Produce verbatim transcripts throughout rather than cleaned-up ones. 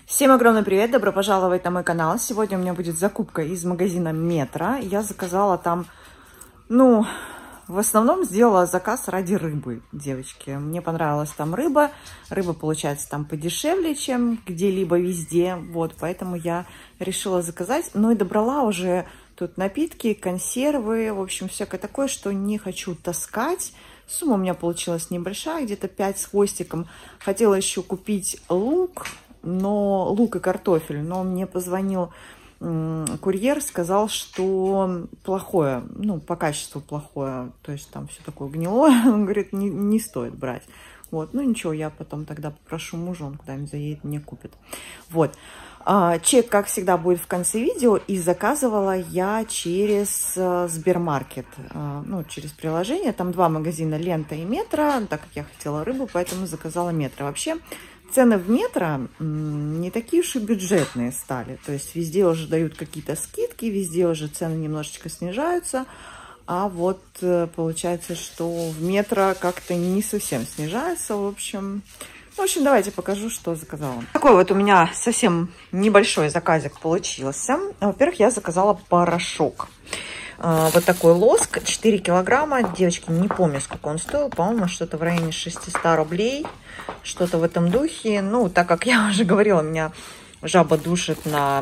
Всем огромный привет, добро пожаловать на мой канал. Сегодня у меня будет закупка из магазина Метро. Я заказала там, ну, в основном сделала заказ ради рыбы, девочки. Мне понравилась там рыба. Рыба получается там подешевле, чем где-либо везде. Вот, поэтому я решила заказать. Ну и добрала уже тут напитки, консервы, в общем, всякое такое, что не хочу таскать. Сумма у меня получилась небольшая, где-то пять с хвостиком. Хотела еще купить лук. Но лук и картофель, но мне позвонил курьер, сказал, что плохое, ну, по качеству плохое, то есть там все такое гнилое, он говорит, не, не стоит брать. Вот, ну ничего, я потом тогда попрошу мужа, он куда-нибудь заедет, мне купит. Вот, чек, как всегда, будет в конце видео, и заказывала я через Сбермаркет, ну, через приложение, там два магазина, Лента и Метро, так как я хотела рыбу, поэтому заказала Метро. Вообще, цены в Метро не такие уж и бюджетные стали. То есть везде уже дают какие-то скидки, везде уже цены немножечко снижаются. А вот получается, что в Метро как-то не совсем снижается. В общем, в общем, давайте покажу, что заказала. Такой вот у меня совсем небольшой заказик получился. Во-первых, я заказала порошок. Вот такой лоск, четыре килограмма. Девочки, не помню, сколько он стоил. По-моему, что-то в районе шестисот рублей. Что-то в этом духе. Ну, так как я уже говорила, меня жаба душит на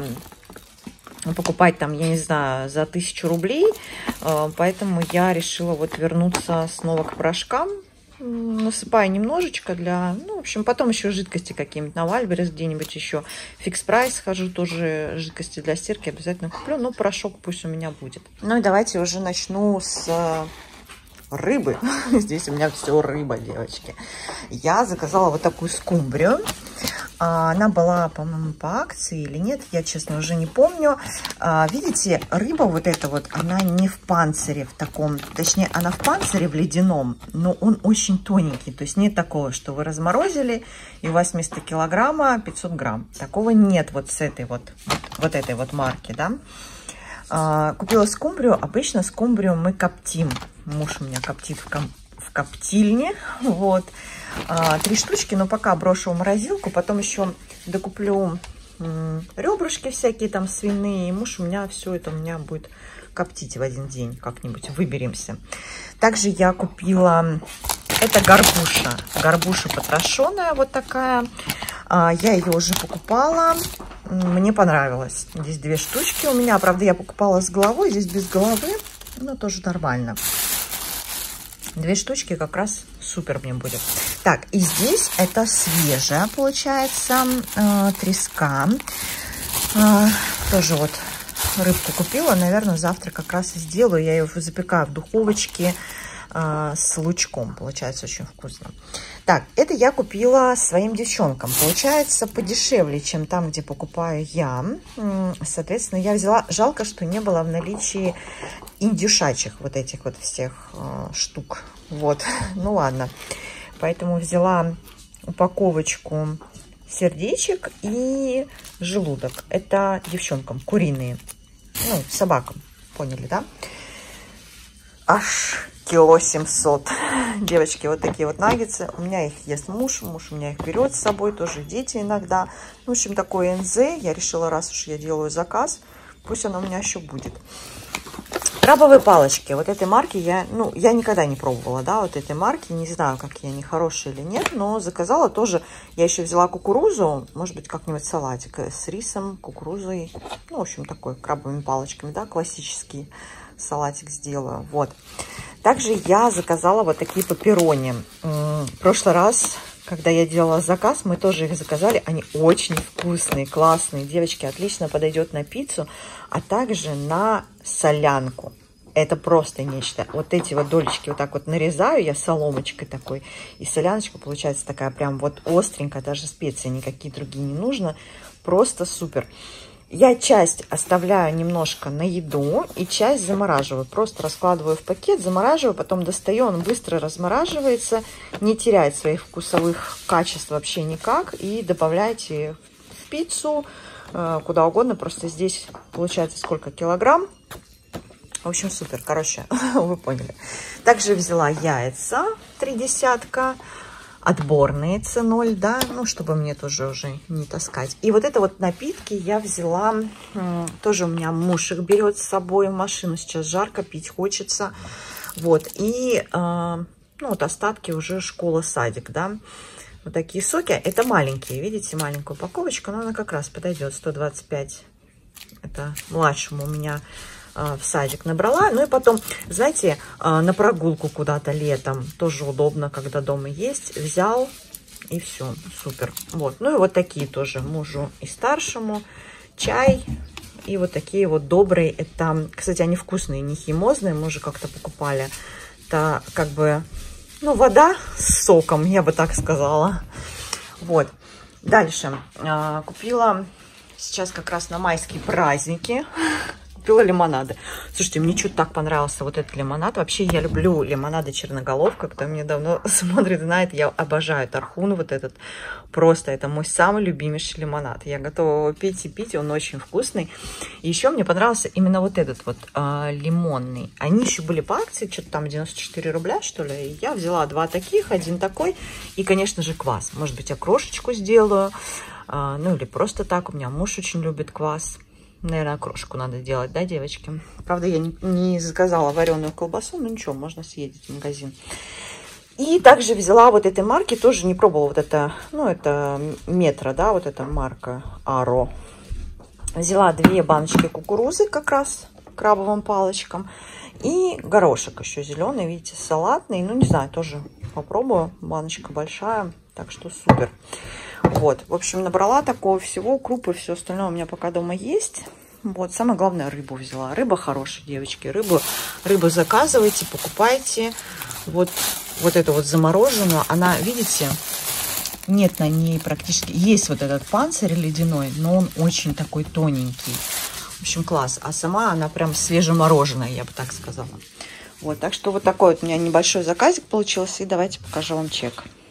покупать там, я не знаю, за тысячу рублей. Поэтому я решила вот вернуться снова к порошкам. Насыпаю немножечко для... Ну, в общем, потом еще жидкости какие-нибудь на Вальберес, где-нибудь еще Фикс Прайс хожу, тоже жидкости для стирки обязательно куплю. Но порошок пусть у меня будет. Ну и давайте уже начну с рыбы. Здесь у меня все рыба, девочки. Я заказала вот такую скумбрию. Она была, по-моему, по акции или нет, я, честно, уже не помню. Видите, рыба вот эта вот, она не в панцире в таком, точнее, она в панцире в ледяном, но он очень тоненький. То есть нет такого, что вы разморозили, и у вас вместо килограмма пятьсот грамм. Такого нет вот с этой вот, вот этой вот марки, да. Купила скумбрию. Обычно скумбрию мы коптим. Муж у меня коптит в, ком в коптильне. Вот. А, три штучки, но пока брошу в морозилку. Потом еще докуплю ребрышки всякие там свиные. И муж у меня все это у меня будет коптить в один день. Как-нибудь выберемся. Также я купила... Это горбуша. Горбуша потрошенная вот такая. А, я ее уже покупала. Мне понравилось. Здесь две штучки у меня. Правда, я покупала с головой. Здесь без головы. Но тоже нормально. Две штучки как раз супер мне будет. Так, и здесь это свежая, получается, э, треска. Э, тоже вот рыбку купила. Наверное, завтра как раз и сделаю. Я ее запекаю в духовочке э, с лучком. Получается очень вкусно. Так, это я купила своим девчонкам. Получается подешевле, чем там, где покупаю я. Соответственно, я взяла... Жалко, что не было в наличии индюшачьих вот этих вот всех э, штук. Вот, ну ладно. Поэтому взяла упаковочку сердечек и желудок. Это девчонкам, куриные. Ну, собакам. Поняли, да? Аж кило семьсот. Девочки, вот такие вот наггетсы. У меня их ест муж. Муж у меня их берет с собой. Тоже дети иногда. В общем, такой эн зэ. Я решила, раз уж я делаю заказ, пусть оно у меня еще будет. Крабовые палочки. Вот этой марки я, ну, я никогда не пробовала, да, вот этой марки. Не знаю, какие они, хорошие или нет, но заказала тоже. Я еще взяла кукурузу, может быть, как-нибудь салатик с рисом, кукурузой. Ну, в общем, такой, крабовыми палочками, да, классический салатик сделаю. Вот. Также я заказала вот такие пепперони. В прошлый раз, когда я делала заказ, мы тоже их заказали. Они очень вкусные, классные. Девочки, отлично подойдет на пиццу, а также на солянку. Это просто нечто. Вот эти вот долечки вот так вот нарезаю я соломочкой такой. И соляночка получается такая прям вот остренькая. Даже специи никакие другие не нужно. Просто супер. Я часть оставляю немножко на еду и часть замораживаю. Просто раскладываю в пакет, замораживаю, потом достаю. Он быстро размораживается, не теряет своих вкусовых качеств вообще никак. И добавляйте в пиццу, куда угодно. Просто здесь получается сколько килограмм. В общем, супер. Короче, вы поняли. Также взяла яйца, три десятка. отборные цэ ноль, да, ну, чтобы мне тоже уже не таскать. И вот это вот напитки я взяла, тоже у меня муж их берет с собой в машину, сейчас жарко, пить хочется. Вот, и, ну, вот остатки уже школа-садик, да. Вот такие соки. Это маленькие, видите, маленькая упаковочка, но она как раз подойдет. сто двадцать пять. Это младшему у меня э, в садик набрала. Ну и потом, знаете, э, на прогулку куда-то летом тоже удобно, когда дома есть. Взял и все, супер. Вот. Ну и вот такие тоже мужу и старшему. Чай. И вот такие вот добрые. Это, кстати, они вкусные, не химозные. Мы уже как-то покупали. Это как бы... Ну, вода с соком, я бы так сказала. Вот. Дальше. А, купила сейчас как раз на майские праздники. Купила лимонады. Слушайте, мне что-то так понравился вот этот лимонад. Вообще, я люблю лимонады черноголовка. Кто меня давно смотрит, знает, я обожаю тархун вот этот. Просто это мой самый любимейший лимонад. Я готова его пить и пить, он очень вкусный. И еще мне понравился именно вот этот вот а, лимонный. Они еще были по акции, что-то там девяносто четыре рубля, что ли. И я взяла два таких, один такой. И, конечно же, квас. Может быть, я крошечку сделаю. А, ну, или просто так. У меня муж очень любит квас. Наверное, крошку надо делать, да, девочки? Правда, я не, не заказала вареную колбасу, но ничего, можно съездить в магазин. И также взяла вот этой марки, тоже не пробовала вот это, ну, это метро, да, вот эта марка Аро. Взяла две баночки кукурузы как раз крабовым палочкам. И горошек еще зеленый, видите, салатный. Ну, не знаю, тоже попробую. Баночка большая, так что супер. Вот, в общем, набрала такого всего, крупы, все остальное у меня пока дома есть. Вот, самое главное, рыбу взяла. Рыба хорошая, девочки. Рыбу, рыбу заказывайте, покупайте. Вот, вот эту вот замороженную. Она, видите, нет на ней практически... Есть вот этот панцирь ледяной, но он очень такой тоненький. В общем, класс. А сама она прям свежемороженая, я бы так сказала. Вот, так что вот такой вот у меня небольшой заказик получился. И давайте покажу вам чек.